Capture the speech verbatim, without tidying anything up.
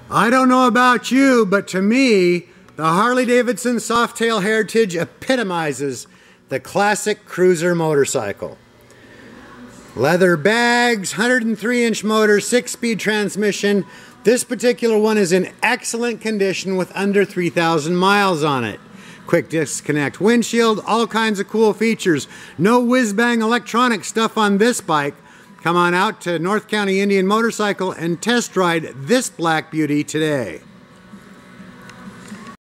I don't know about you, but to me, the Harley Davidson Softail Heritage epitomizes the classic cruiser motorcycle. Leather bags, one hundred three inch motor, six speed transmission. This particular one is in excellent condition with under three thousand miles on it. Quick disconnect windshield, all kinds of cool features. No whiz-bang electronic stuff on this bike. Come on out to North County Indian Motorcycle and test ride this black beauty today.